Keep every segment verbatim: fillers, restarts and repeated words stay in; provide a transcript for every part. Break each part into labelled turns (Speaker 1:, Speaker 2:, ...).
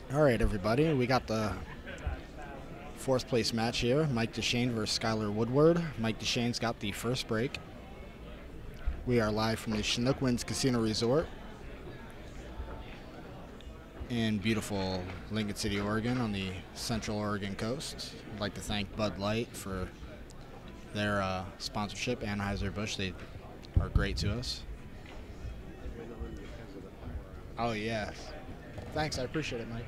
Speaker 1: All right, everybody. We got the fourth place match here. Mike Deshane versus Skylar Woodward. Mike Deshane's got the first break. We are live from the Chinook Winds Casino Resort in beautiful Lincoln City, Oregon on the Central Oregon coast. I'd like to thank Bud Light for their uh, sponsorship. Anheuser-Busch, they are great to us. Oh, yeah. Thanks, I appreciate it, Mike.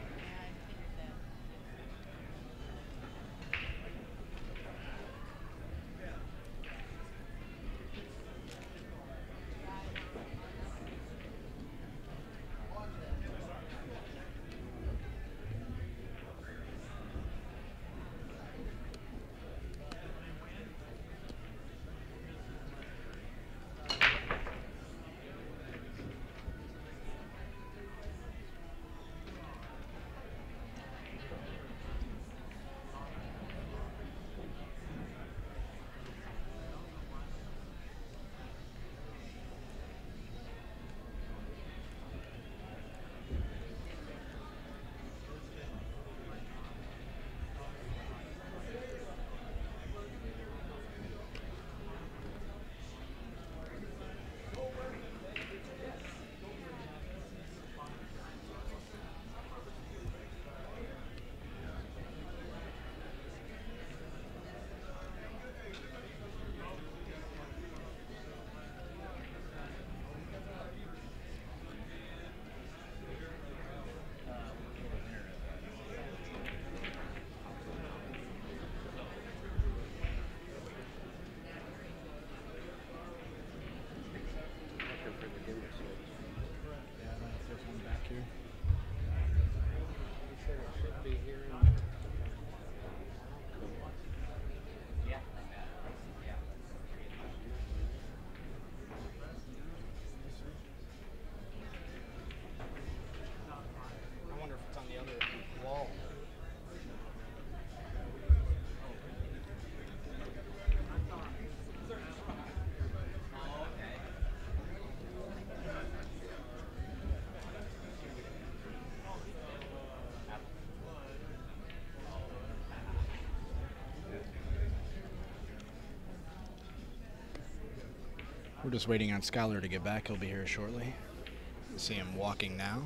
Speaker 1: We're just waiting on Skylar to get back. He'll be here shortly. See him walking now.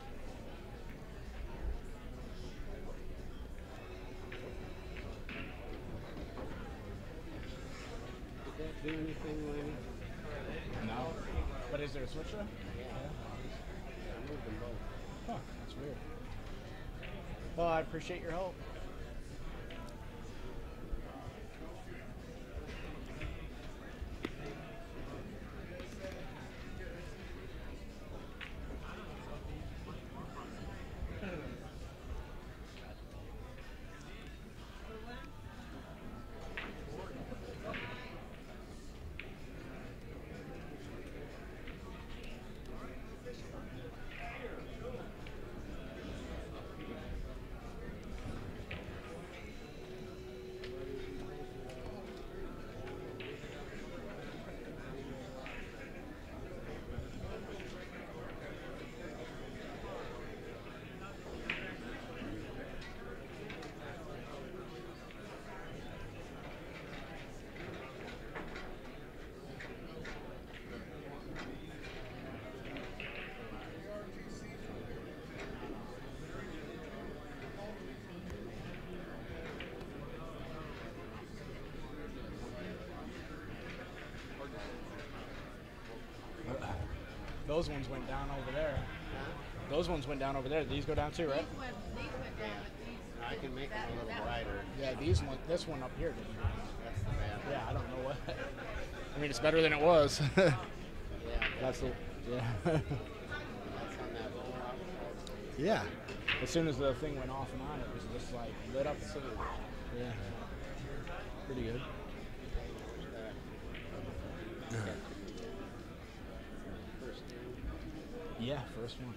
Speaker 2: Did that do anything, Lenny?
Speaker 1: No. But is there a switch there?
Speaker 2: Yeah. I moved them both.
Speaker 1: Huh, that's weird. Well, I appreciate your help. Those ones went down over there. Those ones went down over there. These go down too, right?
Speaker 3: These went, these went down, but these.
Speaker 2: I can make them
Speaker 3: that-
Speaker 2: a little
Speaker 3: that-
Speaker 2: brighter.
Speaker 1: Yeah, these one, this one up here didn't.
Speaker 2: That's the bad one.
Speaker 1: Yeah, I don't know what. I mean, it's better than it was.
Speaker 2: Yeah,
Speaker 1: That's the, yeah.
Speaker 2: that's on that lower outside.
Speaker 1: Yeah. As soon as the thing went off and on, it was just like lit up. So, yeah. Pretty good.
Speaker 2: First name.
Speaker 1: Yeah, first one.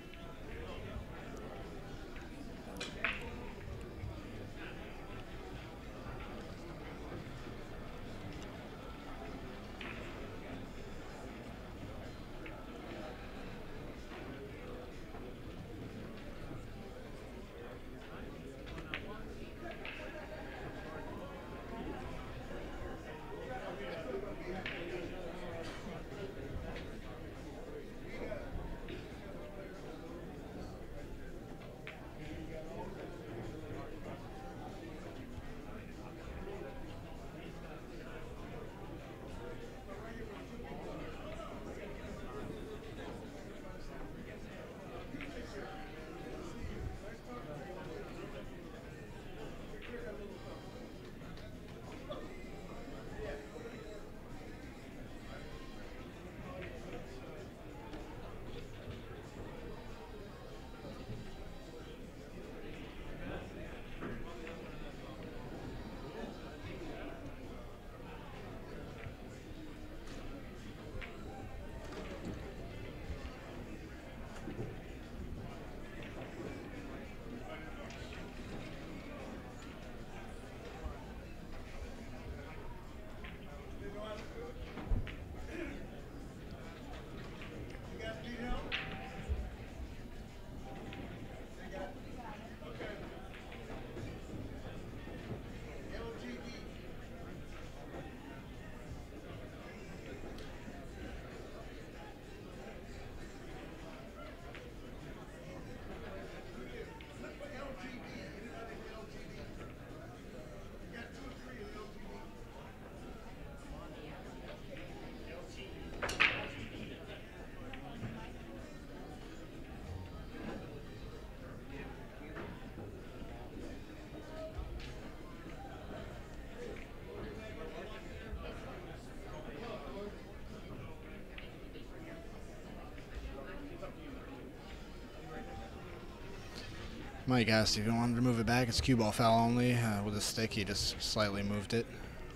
Speaker 1: Mike asked if he wanted to move it back. It's cue ball foul only. Uh, with a stick, he just slightly moved it.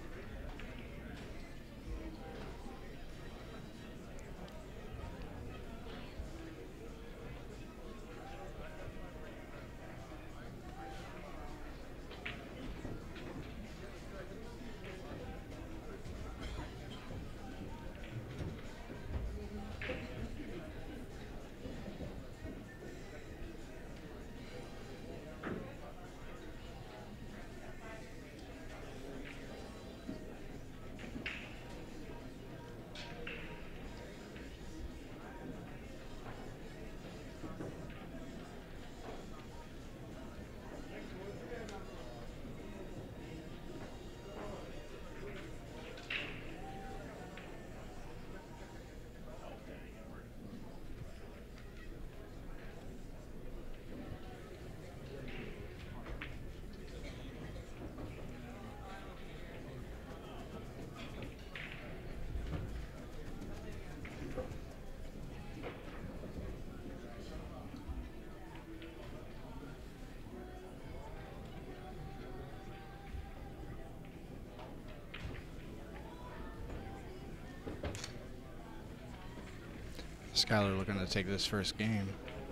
Speaker 1: Skylar looking to take this first game.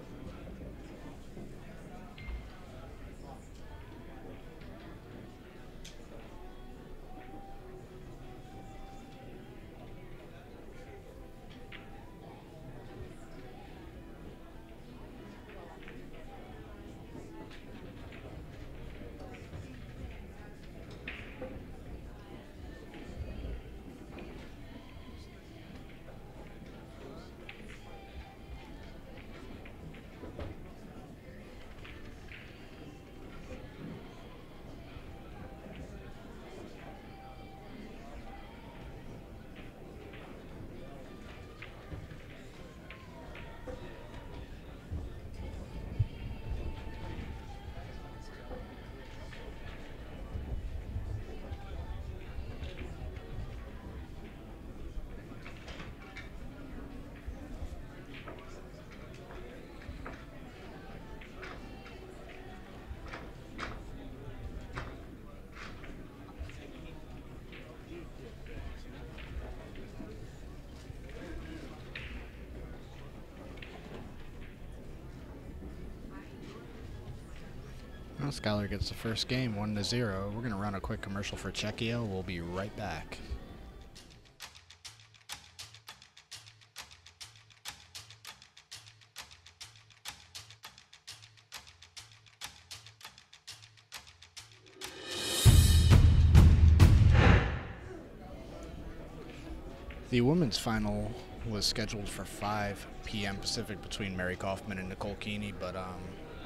Speaker 1: Well, Skylar gets the first game, one to zero. We're going to run a quick commercial for Czechia. We'll be right back. The women's final was scheduled for five p m Pacific between Mary Kaufman and Nicole Keeney, but um,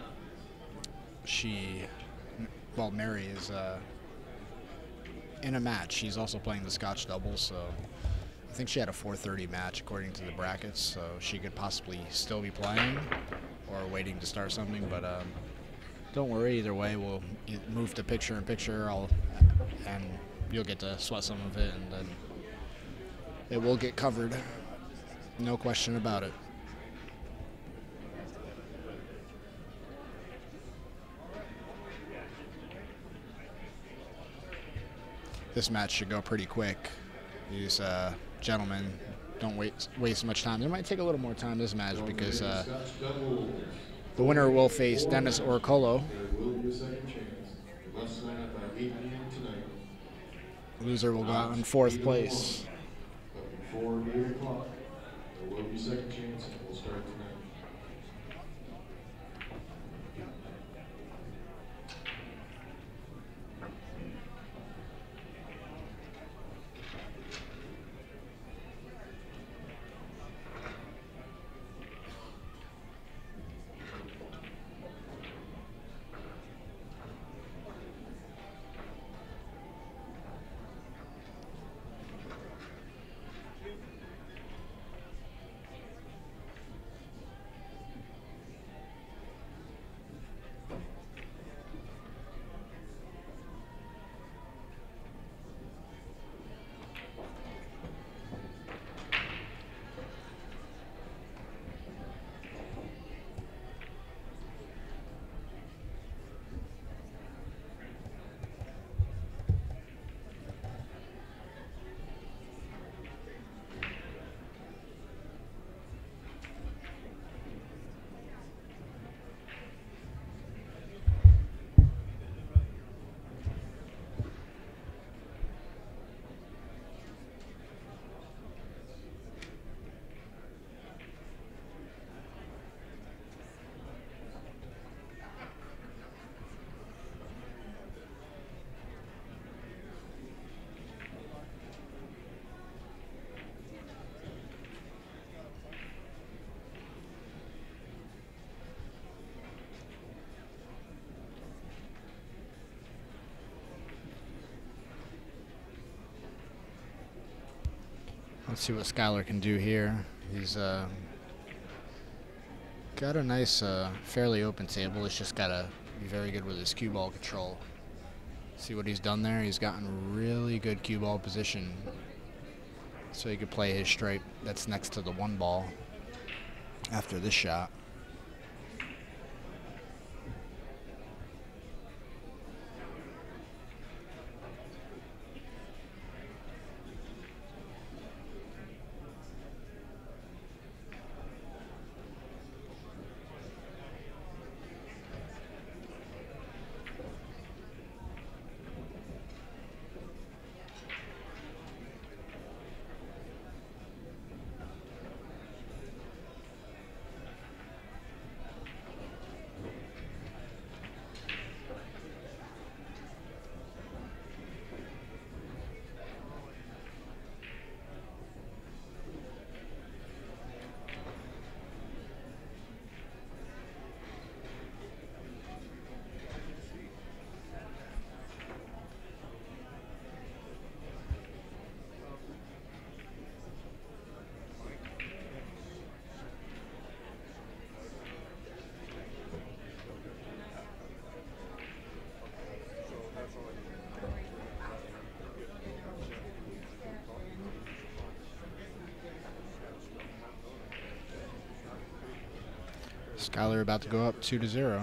Speaker 1: she, well, Mary is uh, in a match. She's also playing the Scotch doubles, so I think she had a four thirty match according to the brackets, so she could possibly still be playing or waiting to start something, but um, don't worry, either way, we'll move to picture-in-picture, I'll, and you'll get to sweat some of it, and then it will get covered, no question about it. This match should go pretty quick. These uh, gentlemen don't wait, waste much time. They might take a little more time this match because uh, the winner will face Dennis Orcolo. Loser will go out in fourth place.
Speaker 4: Before eight o'clock, there will be second chance, and we'll start tonight.
Speaker 1: Let's see what Skylar can do here. He's uh, got a nice, uh, fairly open table. He's just got to be very good with his cue ball control. See what he's done there? He's gotten really good cue ball position, so he could play his stripe that's next to the one ball after this shot. Skylar about to go up two to zero.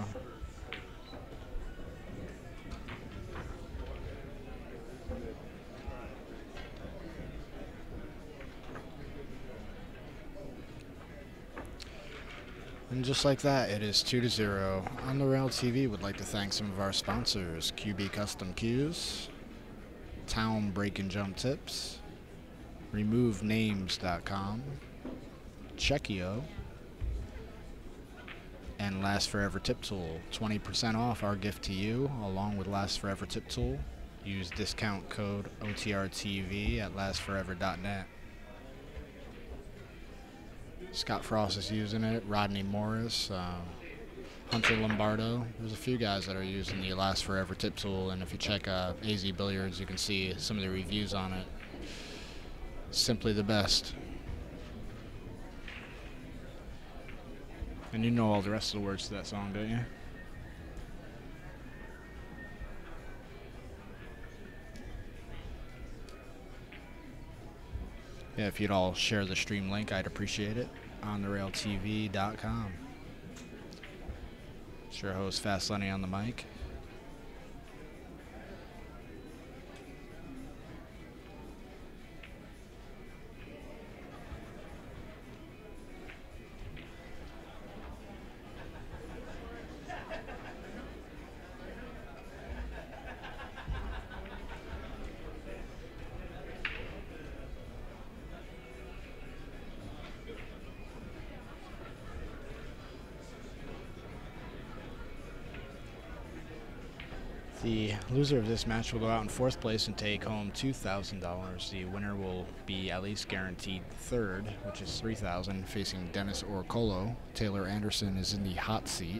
Speaker 1: And just like that, it is two to zero. On the Rail T V, would like to thank some of our sponsors: Q B Custom Cues, Town Break and Jump Tips, Remove Names dot com, Checkio, and Last Forever Tip Tool. twenty percent off our gift to you, along with Last Forever Tip Tool. Use discount code O T R T V at last forever dot net. Scott Frost is using it, Rodney Morris, uh, Hunter Lombardo. There's a few guys that are using the Last Forever Tip Tool, and if you check uh, A Z Billiards, you can see some of the reviews on it. Simply the best. And you know all the rest of the words to that song, don't you? Yeah, if you'd all share the stream link, I'd appreciate it. on the rail T V dot com. It's your host, Fast Lenny, on the mic. The loser of this match will go out in fourth place and take home two thousand dollars. The winner will be at least guaranteed third, which is three thousand dollars, facing Dennis Orcolo. Taylor Anderson is in the hot seat,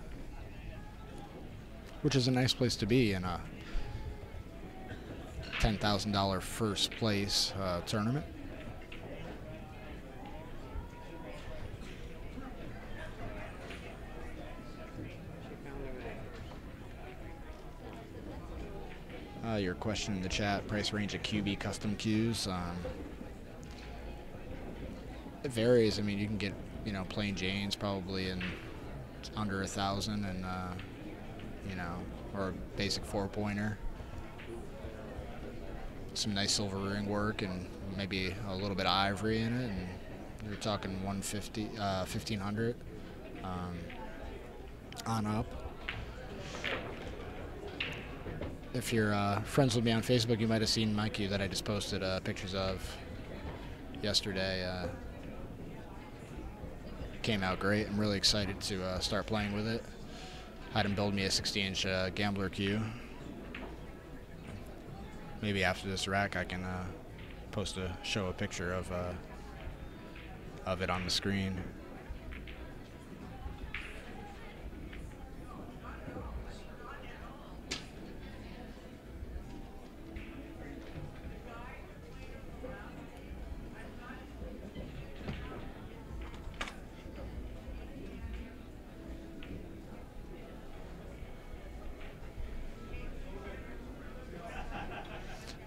Speaker 1: which is a nice place to be in a ten thousand dollars first place uh, tournament. Uh, your question in the chat: price range of Q B custom cues. Um, it varies. I mean, you can get, you know, plain Janes probably in under a thousand, and uh, you know, or basic four pointer. Some nice silver ring work and maybe a little bit of ivory in it, and you're talking one fifty, uh, fifteen hundred um, on up. If you're uh, friends with me on Facebook, you might have seen my cue that I just posted uh, pictures of yesterday. Uh, came out great. I'm really excited to uh, start playing with it. Had him build me a sixty inch uh, gambler cue. Maybe after this rack, I can uh, post a show a picture of uh, of it on the screen.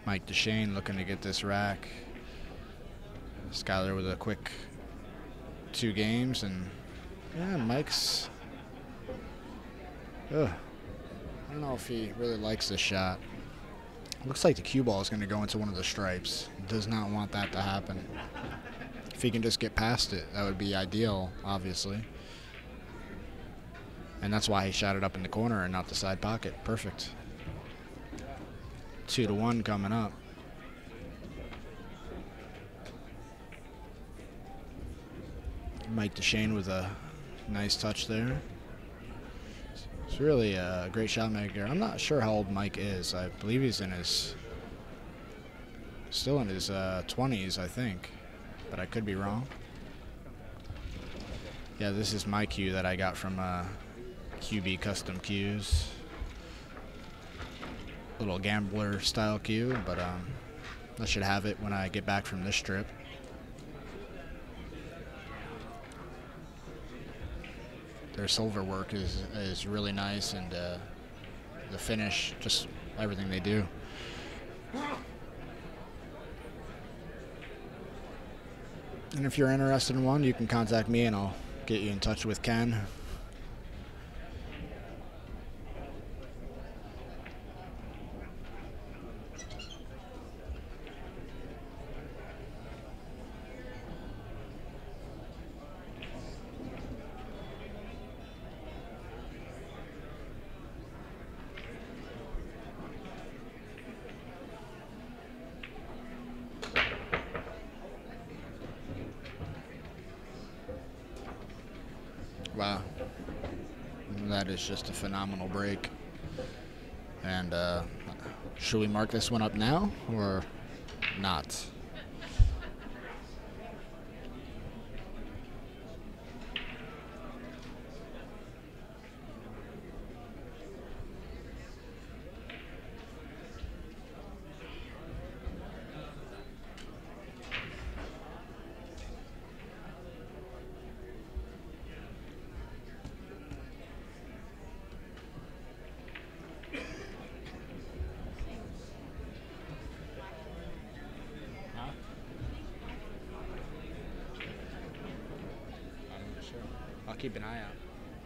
Speaker 1: Mike Deshane looking to get this rack. Skyler with a quick two games, and yeah, Mike's. Ugh. I don't know if he really likes this shot. Looks like the cue ball is going to go into one of the stripes. Does not want that to happen. If he can just get past it, that would be ideal, obviously. And that's why he shot it up in the corner and not the side pocket. Perfect. Two to one coming up. Mike Deshane with a nice touch there. It's really a great shot maker. I'm not sure how old Mike is. I believe he's in his, still in his uh, twenties, I think, but I could be wrong. Yeah, this is my cue that I got from uh, Q B Custom Cues. Little gambler style cue, but um, I should have it when I get back from this trip. Their silver work is is really nice, and uh, the finish, just everything they do. And if you're interested in one, you can contact me and I'll get you in touch with Ken. Wow, that is just a phenomenal break. And uh, should we mark this one up now or not? I'll keep an eye out.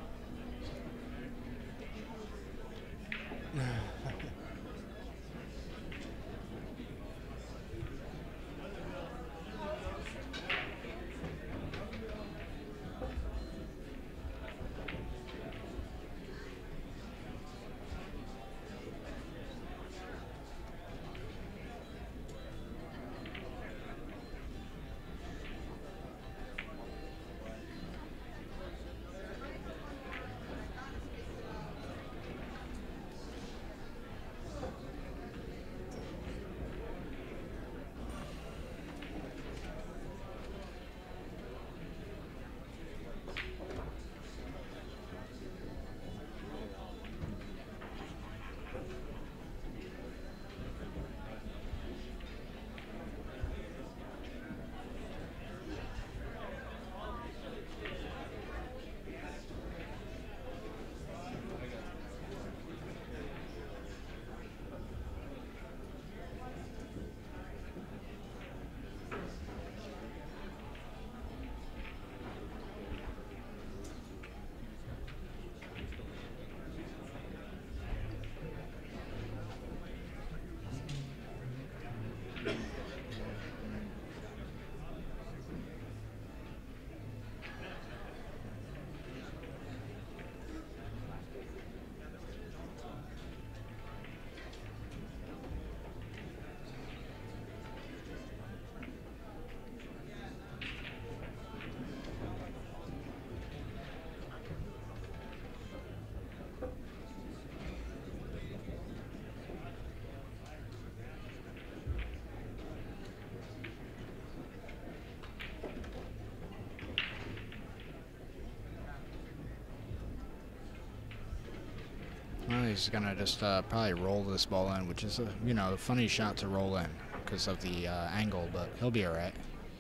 Speaker 1: Well, he's gonna just uh, probably roll this ball in, which is a you know a funny shot to roll in because of the uh, angle, but he'll be all right.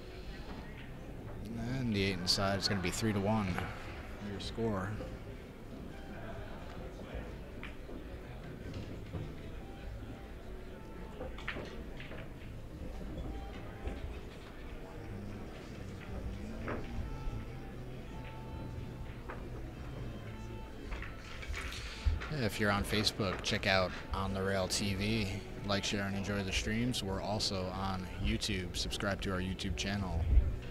Speaker 1: And the eight inside is gonna be three to one. Your score. If you're on Facebook, check out On the Rail T V. Like, share, and enjoy the streams. We're also on YouTube. Subscribe to our YouTube channel.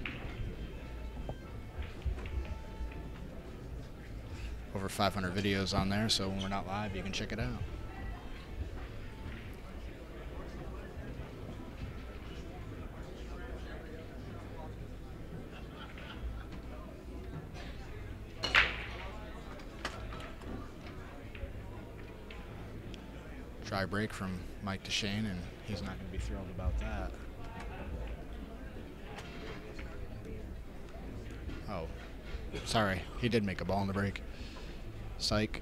Speaker 1: Over five hundred videos on there, so when we're not live, you can check it out. Try break from Mike DeShane, and he's not going to be thrilled about that. Oh, sorry. He did make a ball in the break. Psych.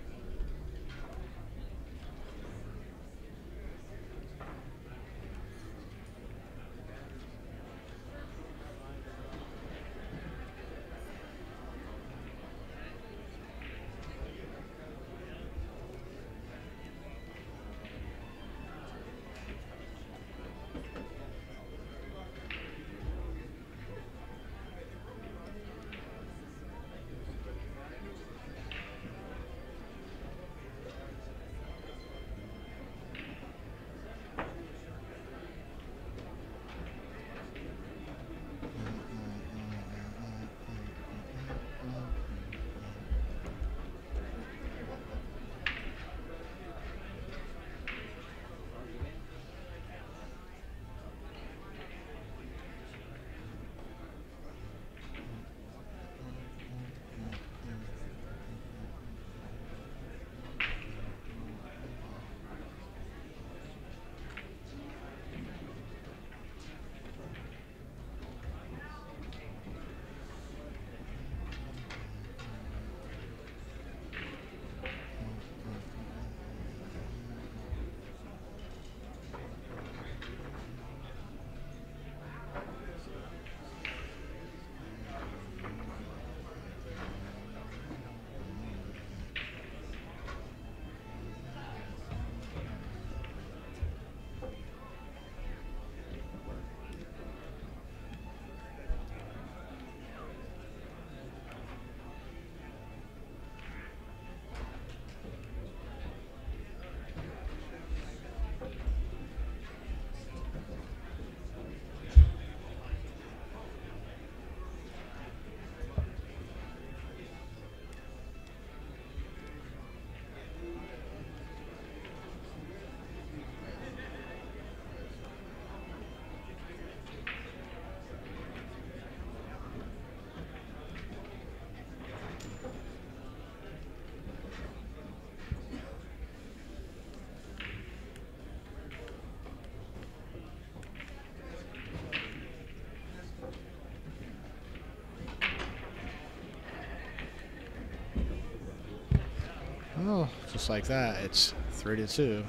Speaker 1: Oh, just like that, it's three to two.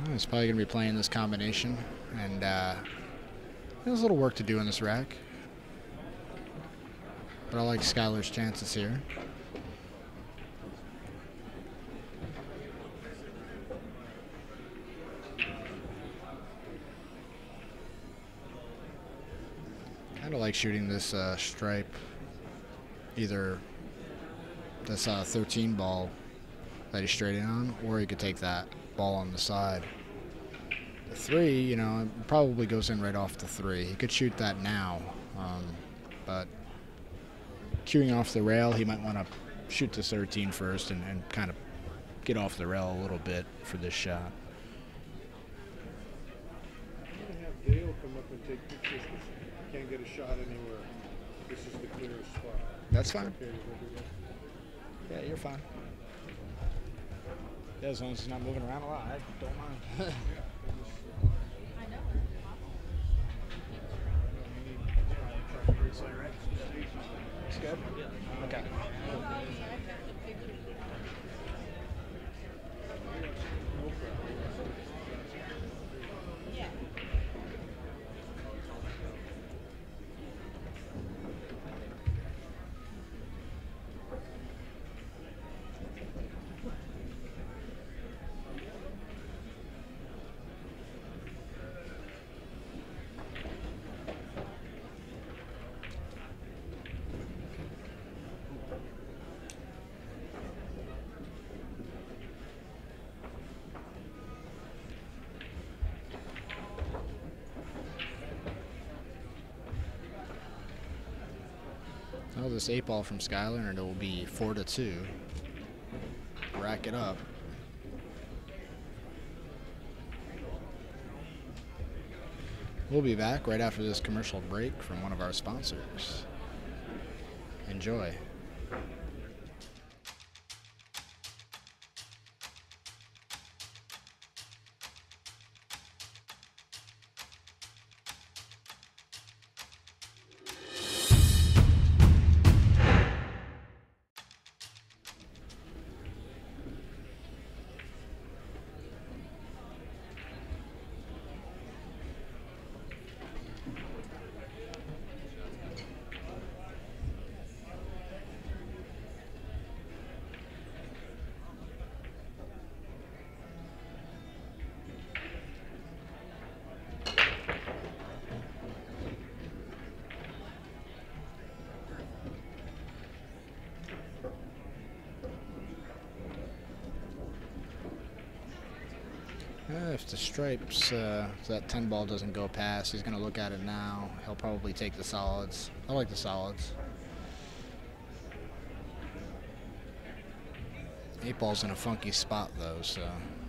Speaker 1: He's probably going to be playing this combination, and uh, there's a little work to do in this rack. But I like Skylar's chances here. Kind of like shooting this uh, stripe, either this uh, thirteen ball that he's straight in on, or he could take that ball on the side. The three, you know, it probably goes in right off the three. He could shoot that now, um, but queuing off the rail, he might want to shoot this thirteen first and, and kind of get off the rail a little bit for this shot.
Speaker 5: I'm gonna have Dale come up and take pictures. Can't get a shot anywhere. This is the clearest spot.
Speaker 1: That's fine.
Speaker 5: Okay, we'll do that.
Speaker 1: Yeah, you're fine. Yeah, as long as he's not moving around a lot, I don't mind.
Speaker 3: I know.
Speaker 1: It's good? Okay.
Speaker 3: Yeah.
Speaker 1: Oh, this eight ball from Skylar, and it will be four to two. Rack it up. We'll be back right after this commercial break from one of our sponsors. Enjoy. Uh, if the stripes, uh, if that ten ball doesn't go past, he's going to look at it now. He'll probably take the solids. I like the solids. Eight ball's in a funky spot though, so.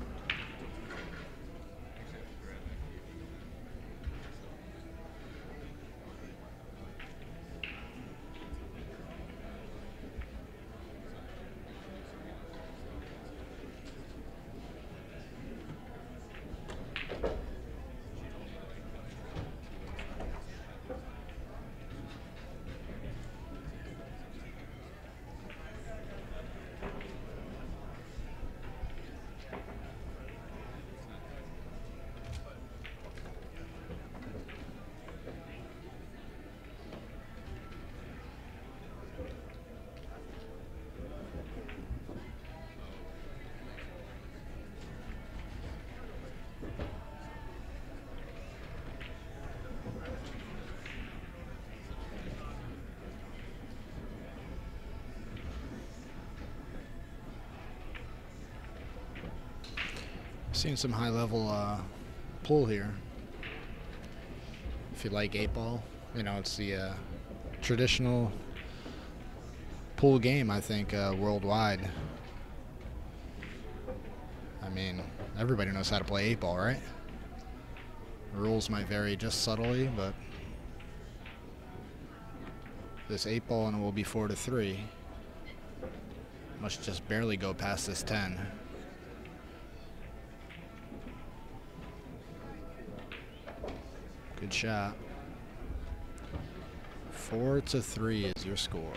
Speaker 1: Seeing some high level uh, pull here. If you like eight ball, you know, it's the uh, traditional pool game, I think, uh, worldwide. I mean, everybody knows how to play eight ball, right? The rules might vary just subtly, but this eight ball and it will be four to three. Must just barely go past this ten. Good shot. Four to three is your score.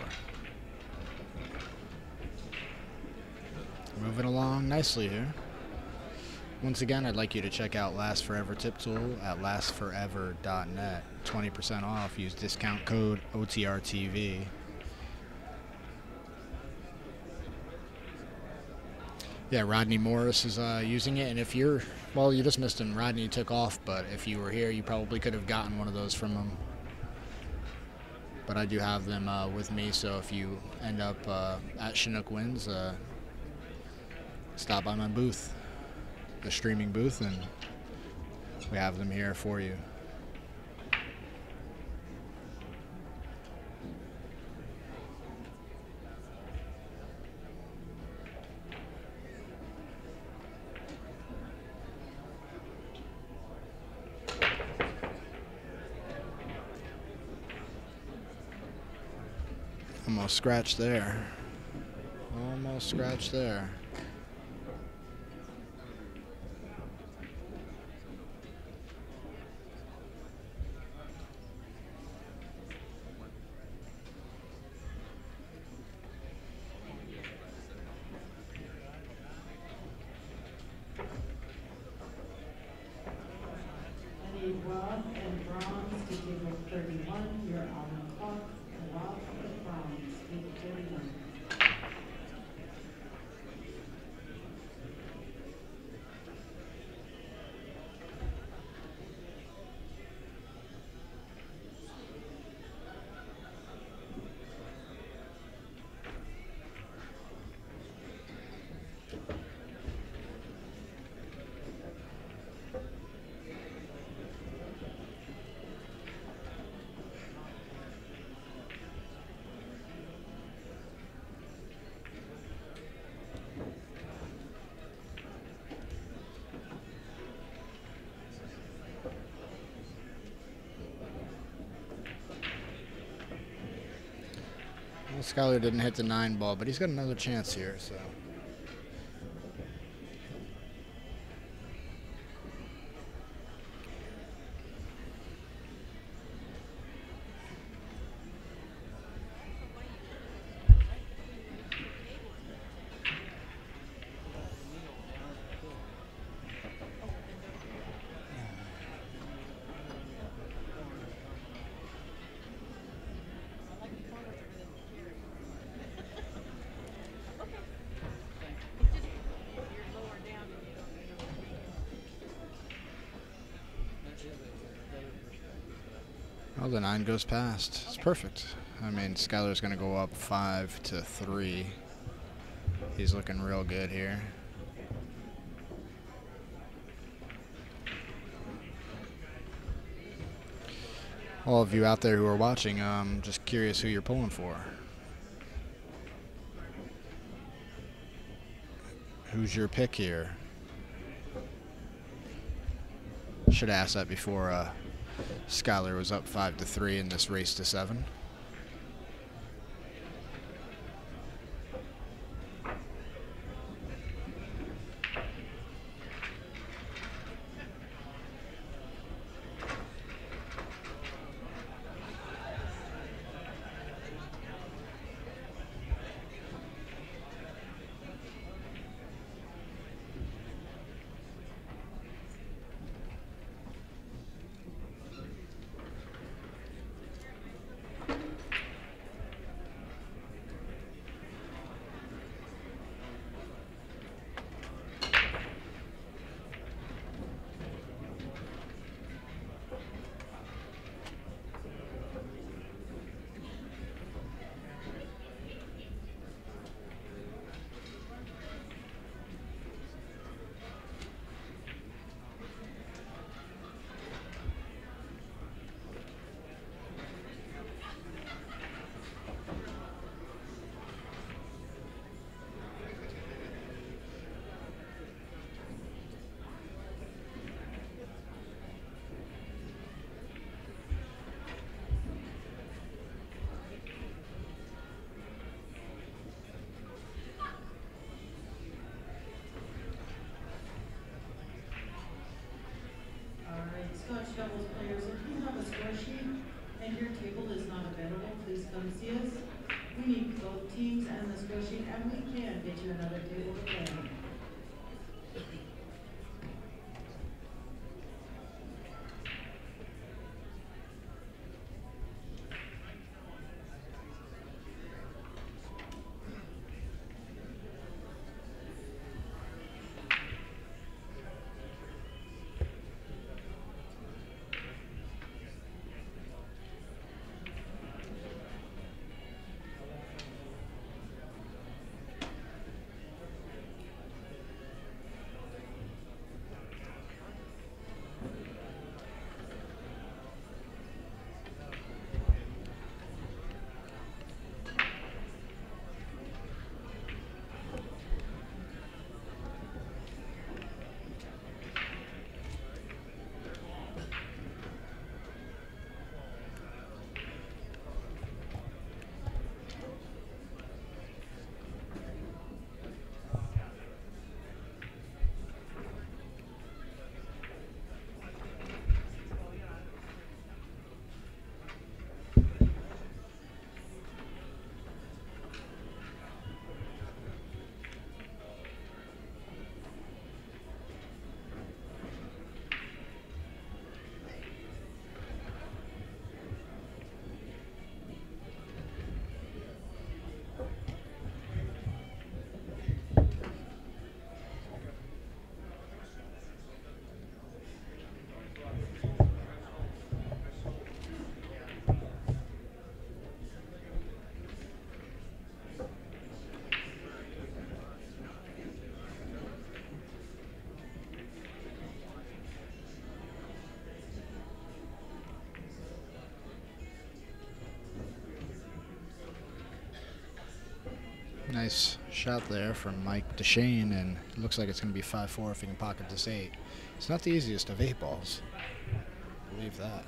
Speaker 1: Moving along nicely here. Once again, I'd like you to check out Last Forever Tip Tool at last forever dot net. twenty percent off. Use discount code O T R T V. Yeah, Rodney Morris is uh, using it, and if you're, well, you just missed him. Rodney took off, but if you were here, you probably could have gotten one of those from him. But I do have them uh, with me, so if you end up uh, at Chinook Winds, uh, stop by my booth, the streaming booth, and we have them here for you. Almost scratched there. Almost scratched there.
Speaker 6: I need Rob and Bronze to give up thirty-one. You're on the clock. Rob and Bronze, give thirty-one.
Speaker 1: Well, Skyler didn't hit the nine ball, but he's got another chance here, so. Well, the nine goes past. It's perfect. I mean, Skyler's going to go up five to three. He's looking real good here. All of you out there who are watching, I'm just curious who you're pulling for. Who's your pick here? Should have asked that before uh, Skyler was up five to three in this race to seven.
Speaker 6: Scotch doubles players, if you have a score sheet and your table is not available, please come see us. We need both teams and the score sheet, and we can get you another table to play on.
Speaker 1: Nice shot there from Mike Deshane, and it looks like it's going to be five four if he can pocket this eight. It's not the easiest of eight balls. Believe that.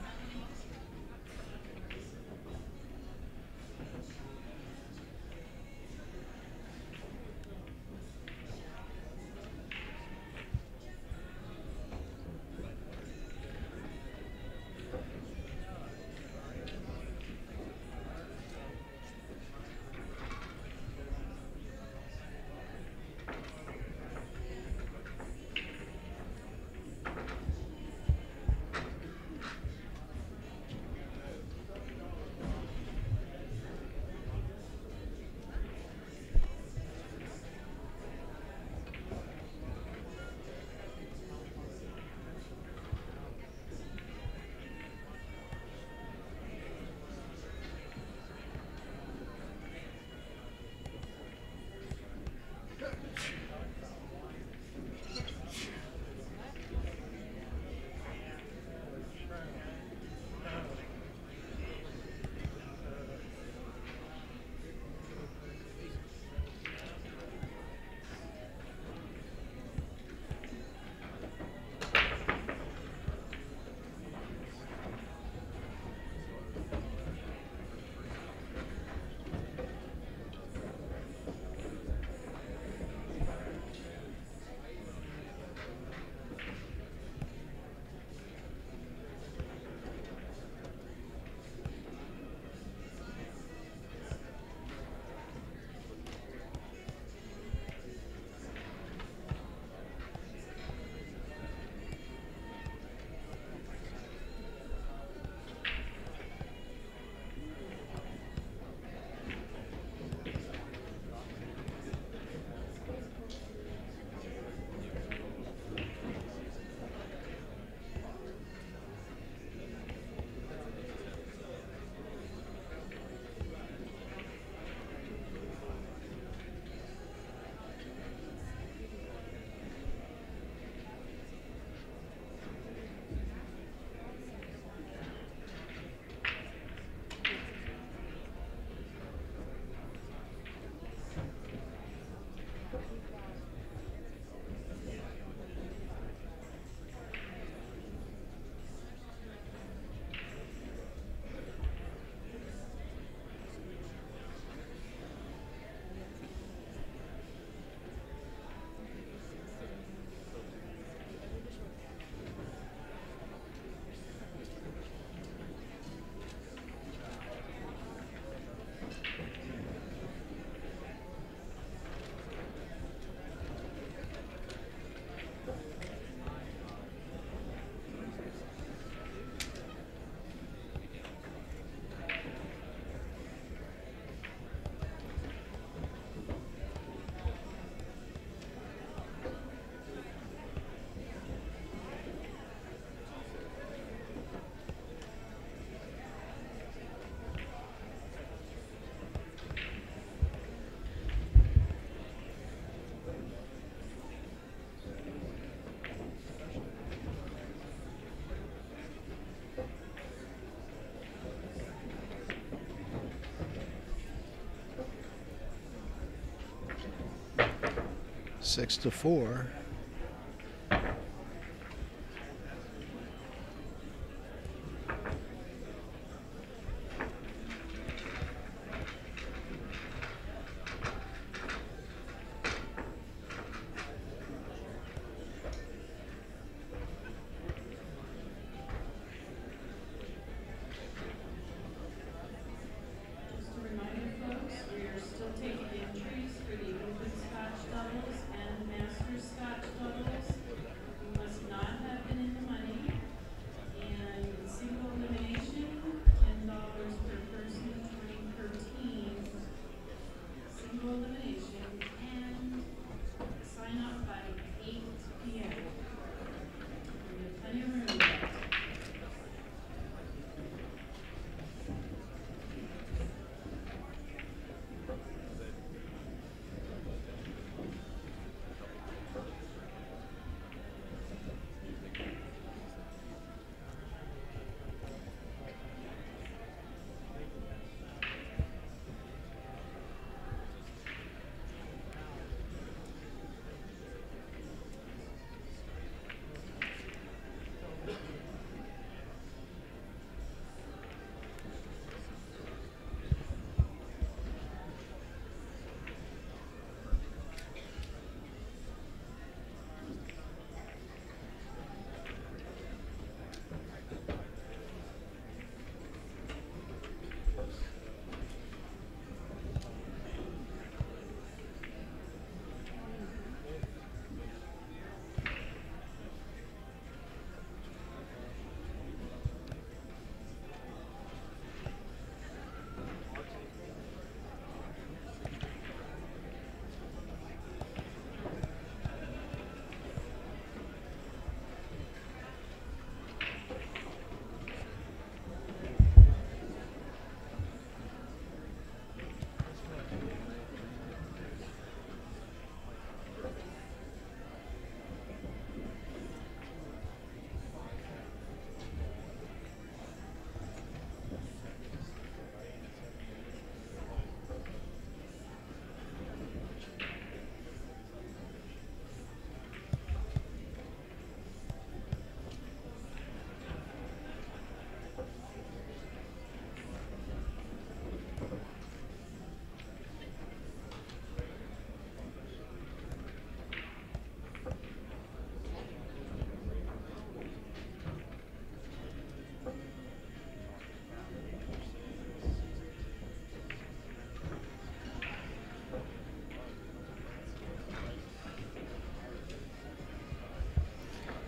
Speaker 1: Six to four.
Speaker 6: Just a reminder, folks, we are still taking entries for the open scotch doubles and master scotch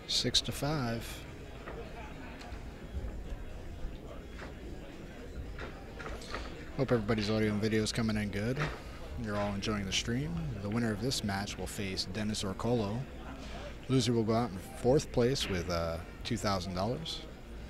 Speaker 1: Six to five. Hope everybody's audio and video is coming in good. You're all enjoying the stream. The winner of this match will face Dennis Orcolo. Loser will go out in fourth place with uh, two thousand dollars.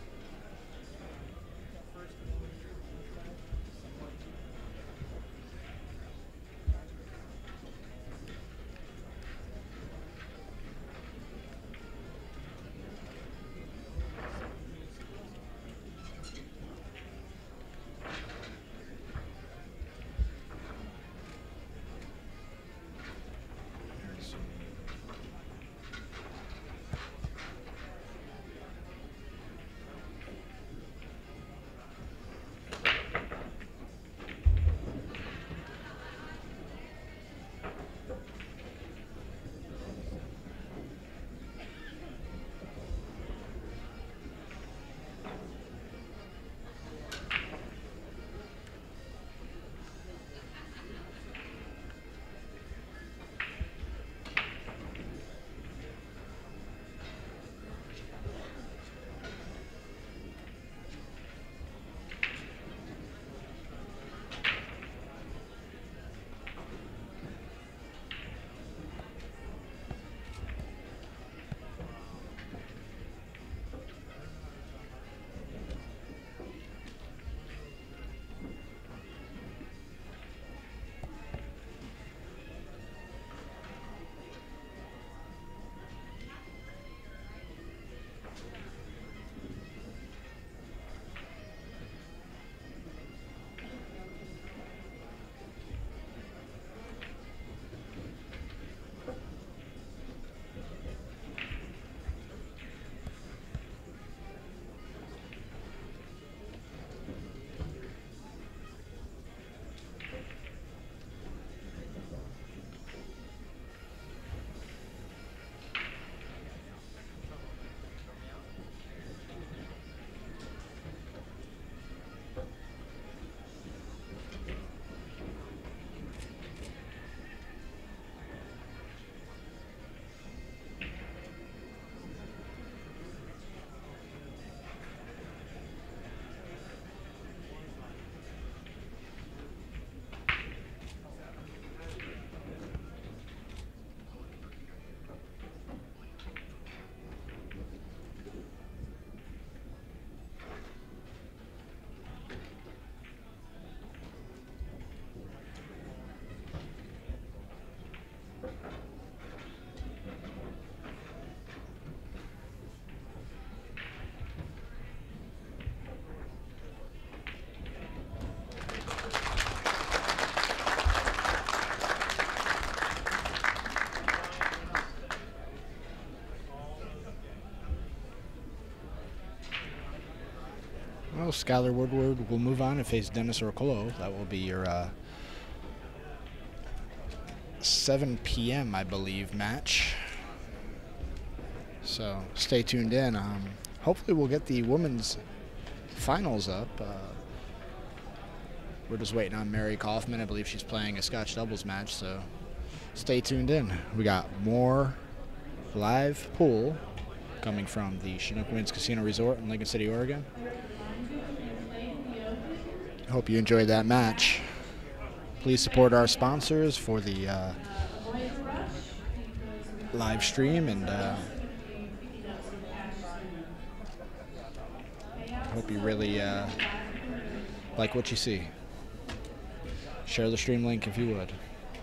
Speaker 1: Well, Skylar Woodward will move on and face Dennis Orcolo. That will be your uh, seven P M I believe match. So stay tuned in. Um, hopefully we'll get the women's finals up. Uh, we're just waiting on Mary Kaufman. I believe she's playing a Scotch doubles match, so stay tuned in. We got more live pool coming from the Chinook Winds Casino Resort in Lincoln City, Oregon. Hope you enjoyed that match. Please support our sponsors for the uh, live stream, and uh, hope you really uh, like what you see. Share the stream link if you would.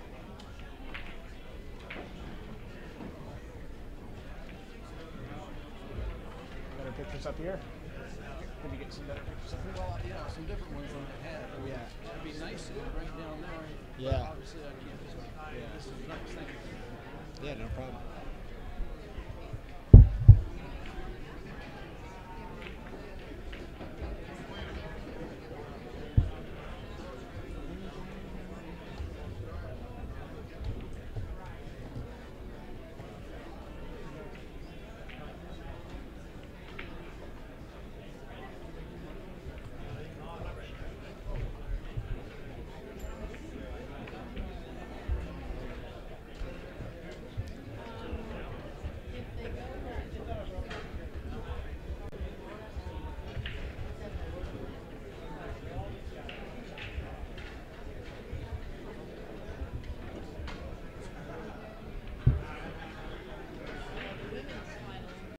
Speaker 1: Better pictures up here? Did you get some better pictures up here?
Speaker 7: Well, yeah, some different ones than I had.
Speaker 1: Yeah.
Speaker 7: It'd be nice to right down there.
Speaker 1: Yeah.
Speaker 7: Obviously, I can't. Yeah. This is nice. Thank you.
Speaker 1: Yeah, no problem.